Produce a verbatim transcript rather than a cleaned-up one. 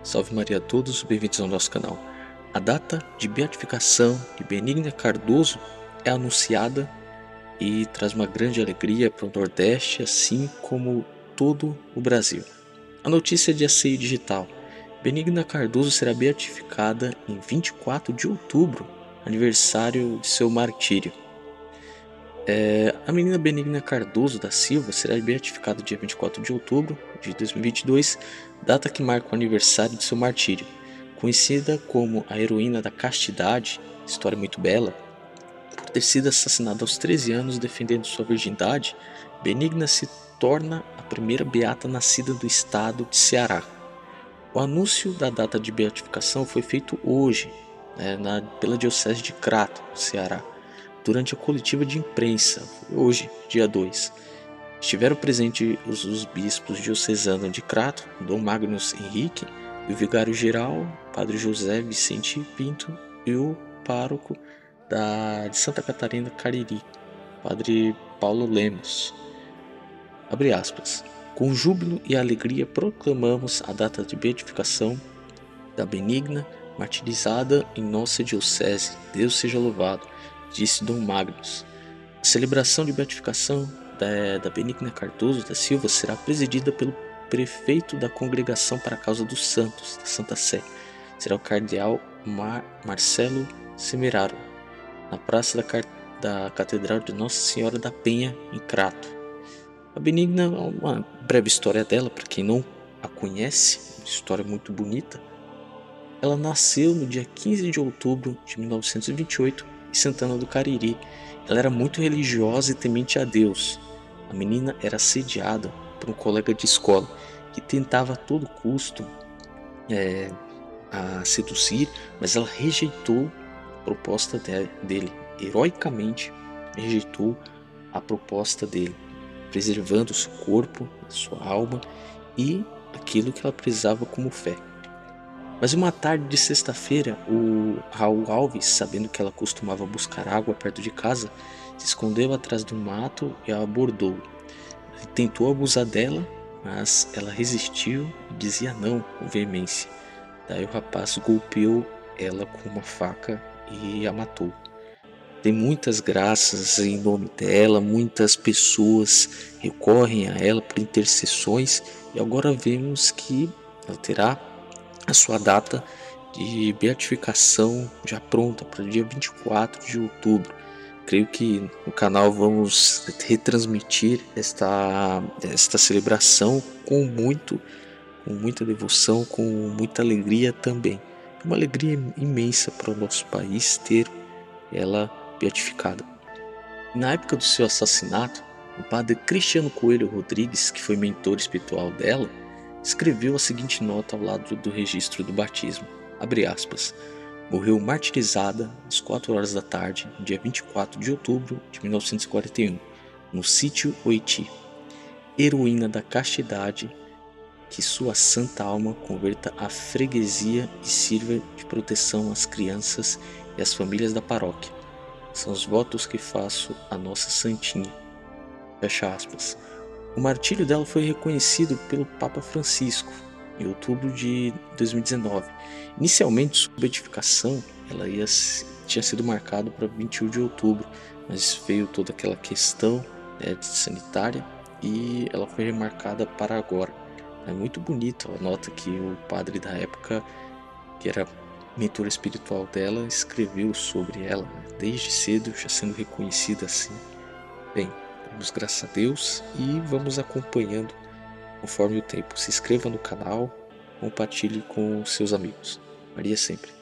Salve Maria a todos, bem-vindos ao nosso canal. A data de beatificação de Benigna Cardoso é anunciada e traz uma grande alegria para o Nordeste, assim como todo o Brasil. A notícia é de Asseio Digital. Benigna Cardoso será beatificada em vinte e quatro de outubro, aniversário de seu martírio. É, a menina Benigna Cardoso da Silva será beatificada dia vinte e quatro de outubro de dois mil e vinte e dois, data que marca o aniversário de seu martírio. Conhecida como a heroína da castidade, história muito bela, por ter sido assassinada aos treze anos defendendo sua virgindade, Benigna se torna a primeira beata nascida do estado de Ceará. O anúncio da data de beatificação foi feito hoje, né, na, pela Diocese de Crato, Ceará, durante a coletiva de imprensa, hoje, dia dois. Estiveram presentes os, os bispos diocesanos de Crato, Dom Magnus Henrique, e o vigário-geral, Padre José Vicente Pinto, e o pároco da, de Santa Catarina Cariri, Padre Paulo Lemos. Abre aspas. Com júbilo e alegria proclamamos a data de beatificação da Benigna, martirizada em nossa diocese. Deus seja louvado, disse Dom Magnus. A celebração de beatificação da, da Benigna Cardoso da Silva será presidida pelo prefeito da Congregação para a Causa dos Santos, da Santa Sé. Será o cardeal Mar Marcelo Semeraro, na praça da, da Catedral de Nossa Senhora da Penha, em Crato. A Benigna, uma breve história dela, para quem não a conhece, uma história muito bonita. Ela nasceu no dia quinze de outubro de mil novecentos e vinte e oito em Santana do Cariri. Ela era muito religiosa e temente a Deus. A menina era assediada por um colega de escola que tentava a todo custo é, a seduzir, mas ela rejeitou a proposta de, dele, heroicamente rejeitou a proposta dele, preservando seu corpo, sua alma e aquilo que ela precisava como fé. Mas uma tarde de sexta-feira, o Raul Alves, sabendo que ela costumava buscar água perto de casa, se escondeu atrás do mato e a abordou. Ele tentou abusar dela, mas ela resistiu e dizia não com veemência. Daí o rapaz golpeou ela com uma faca e a matou. Tem muitas graças em nome dela, muitas pessoas recorrem a ela por intercessões e agora vemos que ela terá a sua data de beatificação já pronta para o dia vinte e quatro de outubro. Creio que no canal vamos retransmitir esta, esta celebração com muito, com muita devoção, com muita alegria também. Uma alegria imensa para o nosso país ter ela beatificada. Na época do seu assassinato, o padre Cristiano Coelho Rodrigues, que foi mentor espiritual dela, escreveu a seguinte nota ao lado do registro do batismo, abre aspas, morreu martirizada às quatro horas da tarde, no dia vinte e quatro de outubro de mil novecentos e quarenta e um, no sítio Oiti. Heroína da castidade, que sua santa alma converta a freguesia e sirva de proteção às crianças e às famílias da paróquia. São os votos que faço à nossa santinha. Fecha aspas. O martírio dela foi reconhecido pelo Papa Francisco em outubro de dois mil e dezenove. Inicialmente, sua beatificação ela ia, tinha sido marcada para vinte e um de outubro, mas veio toda aquela questão, né, sanitária e ela foi remarcada para agora. É muito bonito a nota que o padre da época, que era mentor espiritual dela, escreveu sobre ela, né, desde cedo já sendo reconhecida assim. Bem, damos graças a Deus e vamos acompanhando conforme o tempo. Se inscreva no canal, compartilhe com seus amigos. Maria sempre.